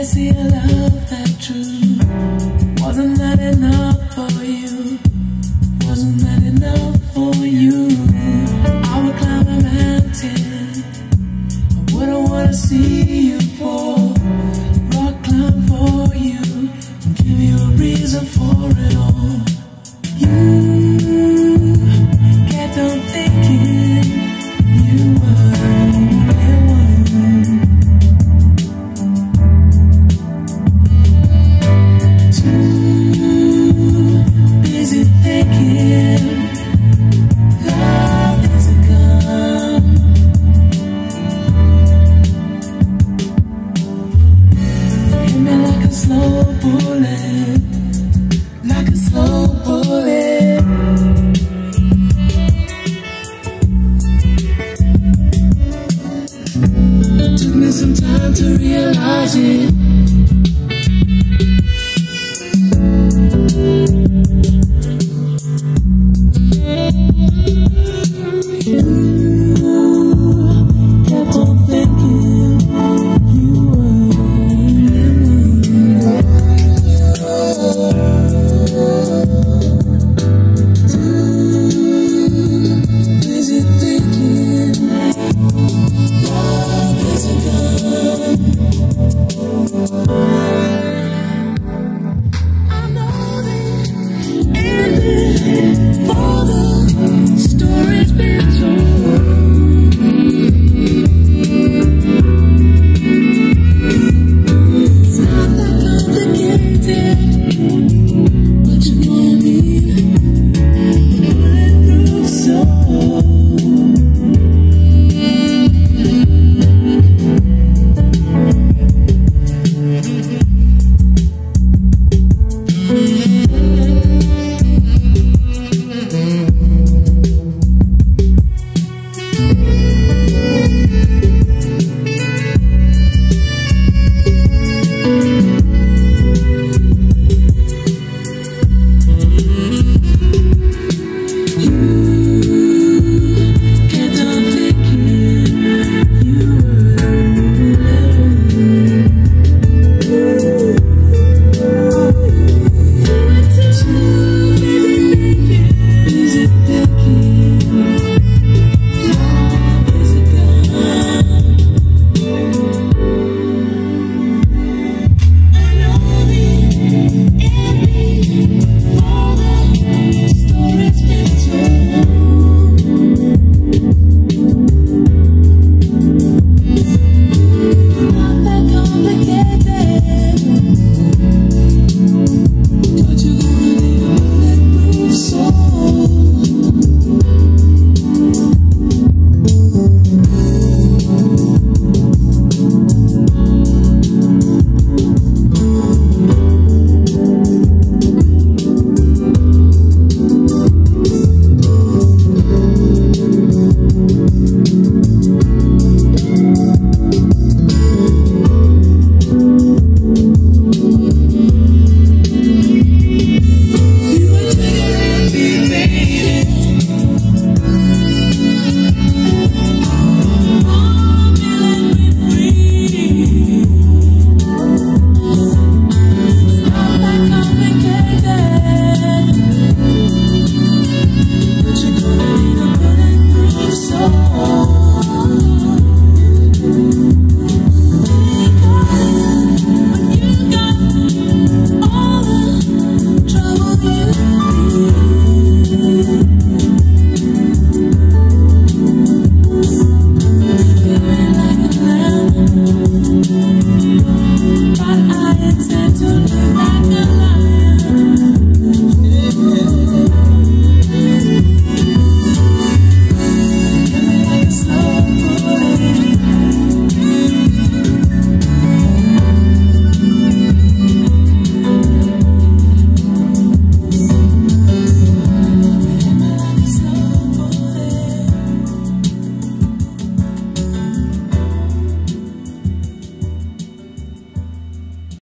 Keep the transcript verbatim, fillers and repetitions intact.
to see a love that true. Wasn't that enough for you? Wasn't that enough for you? I would climb a mountain. I wouldn't wanna see you fall. Rock climb for you and give you a reason for it all. You kept on thinking you were the only one. Too busy thinking love is a gun. Hit me like a slow bullet, like a slow bullet. Took me some time to realize it.